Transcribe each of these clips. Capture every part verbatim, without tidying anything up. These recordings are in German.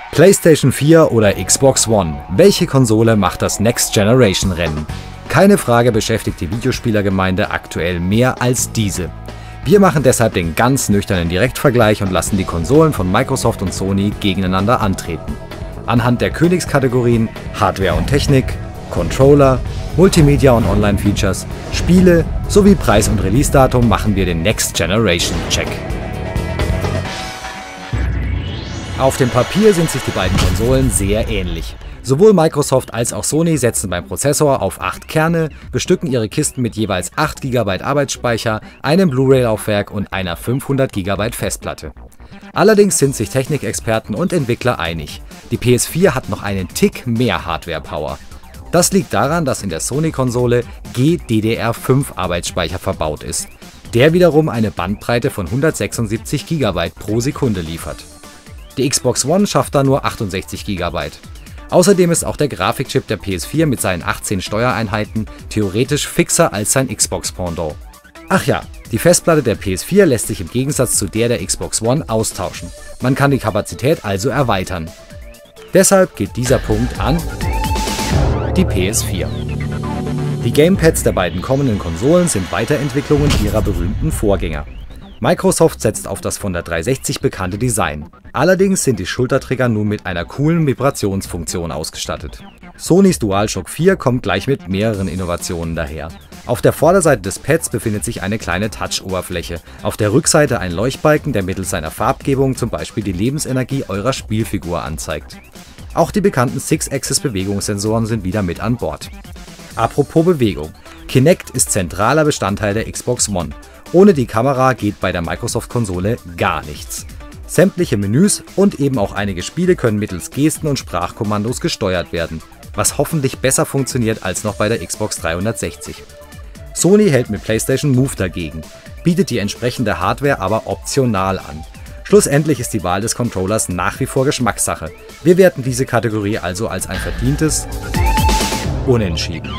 PlayStation vier oder Xbox One? Welche Konsole macht das Next-Generation-Rennen? Keine Frage beschäftigt die Videospielergemeinde aktuell mehr als diese. Wir machen deshalb den ganz nüchternen Direktvergleich und lassen die Konsolen von Microsoft und Sony gegeneinander antreten. Anhand der Königskategorien Hardware und Technik, Controller, Multimedia und Online-Features, Spiele sowie Preis und Release-Datum machen wir den Next-Generation-Check. Auf dem Papier sind sich die beiden Konsolen sehr ähnlich. Sowohl Microsoft als auch Sony setzen beim Prozessor auf acht Kerne, bestücken ihre Kisten mit jeweils acht Gigabyte Arbeitsspeicher, einem Blu-ray-Laufwerk und einer fünfhundert Gigabyte Festplatte. Allerdings sind sich Technikexperten und Entwickler einig, die P S vier hat noch einen Tick mehr Hardware-Power. Das liegt daran, dass in der Sony-Konsole G D D R fünf Arbeitsspeicher verbaut ist, der wiederum eine Bandbreite von hundertsechsundsiebzig Gigabyte pro Sekunde liefert. Die Xbox One schafft da nur achtundsechzig Gigabyte. Außerdem ist auch der Grafikchip der P S vier mit seinen achtzehn Steuereinheiten theoretisch fixer als sein Xbox-Pendant. Ach ja, die Festplatte der P S vier lässt sich im Gegensatz zu der der Xbox One austauschen. Man kann die Kapazität also erweitern. Deshalb geht dieser Punkt an die P S vier. Die Gamepads der beiden kommenden Konsolen sind Weiterentwicklungen ihrer berühmten Vorgänger. Microsoft setzt auf das von der dreihundertsechzig bekannte Design. Allerdings sind die Schultertrigger nun mit einer coolen Vibrationsfunktion ausgestattet. Sonys DualShock vier kommt gleich mit mehreren Innovationen daher. Auf der Vorderseite des Pads befindet sich eine kleine Touch-Oberfläche, auf der Rückseite ein Leuchtbalken, der mittels seiner Farbgebung zum Beispiel die Lebensenergie eurer Spielfigur anzeigt. Auch die bekannten Six-Axis-Bewegungssensoren sind wieder mit an Bord. Apropos Bewegung. Kinect ist zentraler Bestandteil der Xbox One. Ohne die Kamera geht bei der Microsoft-Konsole gar nichts. Sämtliche Menüs und eben auch einige Spiele können mittels Gesten und Sprachkommandos gesteuert werden, was hoffentlich besser funktioniert als noch bei der Xbox dreihundertsechzig. Sony hält mit PlayStation Move dagegen, bietet die entsprechende Hardware aber optional an. Schlussendlich ist die Wahl des Controllers nach wie vor Geschmackssache. Wir werten diese Kategorie also als ein verdientes Unentschieden.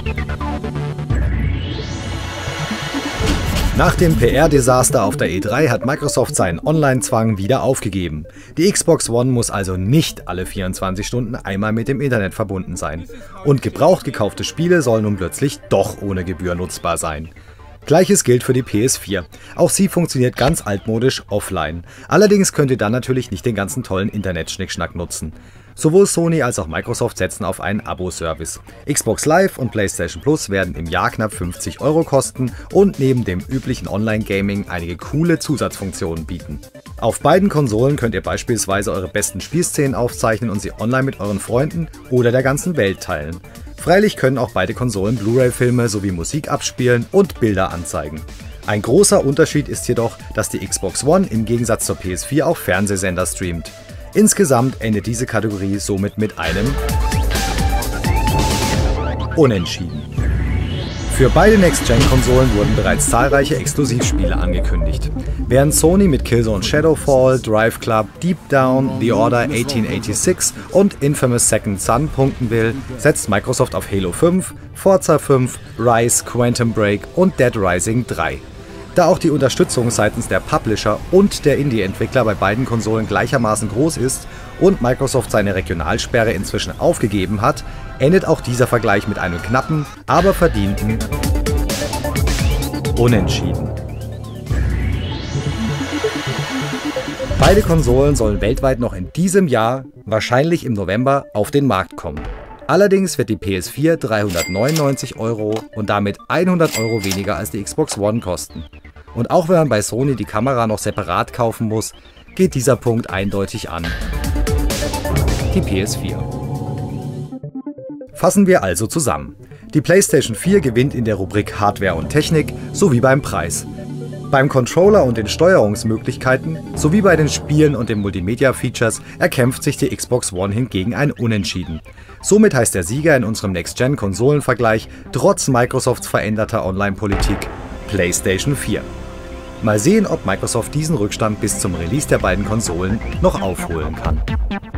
Nach dem P R-Desaster auf der E drei hat Microsoft seinen Online-Zwang wieder aufgegeben. Die Xbox One muss also nicht alle vierundzwanzig Stunden einmal mit dem Internet verbunden sein. Und gebraucht gekaufte Spiele sollen nun plötzlich doch ohne Gebühr nutzbar sein. Gleiches gilt für die P S vier. Auch sie funktioniert ganz altmodisch offline. Allerdings könnt ihr dann natürlich nicht den ganzen tollen Internet-Schnickschnack nutzen. Sowohl Sony als auch Microsoft setzen auf einen Abo-Service. Xbox Live und PlayStation Plus werden im Jahr knapp fünfzig Euro kosten und neben dem üblichen Online-Gaming einige coole Zusatzfunktionen bieten. Auf beiden Konsolen könnt ihr beispielsweise eure besten Spielszenen aufzeichnen und sie online mit euren Freunden oder der ganzen Welt teilen. Freilich können auch beide Konsolen Blu-ray-Filme sowie Musik abspielen und Bilder anzeigen. Ein großer Unterschied ist jedoch, dass die Xbox One im Gegensatz zur P S vier auch Fernsehsender streamt. Insgesamt endet diese Kategorie somit mit einem Unentschieden. Für beide Next-Gen-Konsolen wurden bereits zahlreiche Exklusivspiele angekündigt. Während Sony mit Killzone Shadowfall, Drive Club, Deep Down, The Order achtzehnhundertsechsundachtzig und Infamous Second Son punkten will, setzt Microsoft auf Halo fünf, Forza fünf, Rise, Quantum Break und Dead Rising drei. Da auch die Unterstützung seitens der Publisher und der Indie-Entwickler bei beiden Konsolen gleichermaßen groß ist und Microsoft seine Regionalsperre inzwischen aufgegeben hat, endet auch dieser Vergleich mit einem knappen, aber verdienten Unentschieden. Beide Konsolen sollen weltweit noch in diesem Jahr, wahrscheinlich im November, auf den Markt kommen. Allerdings wird die P S vier dreihundertneunundneunzig Euro und damit hundert Euro weniger als die Xbox One kosten. Und auch wenn man bei Sony die Kamera noch separat kaufen muss, geht dieser Punkt eindeutig an die P S vier. Fassen wir also zusammen. Die PlayStation vier gewinnt in der Rubrik Hardware und Technik sowie beim Preis. Beim Controller und den Steuerungsmöglichkeiten sowie bei den Spielen und den Multimedia-Features erkämpft sich die Xbox One hingegen ein Unentschieden. Somit heißt der Sieger in unserem Next-Gen-Konsolenvergleich trotz Microsofts veränderter Online-Politik PlayStation vier. Mal sehen, ob Microsoft diesen Rückstand bis zum Release der beiden Konsolen noch aufholen kann.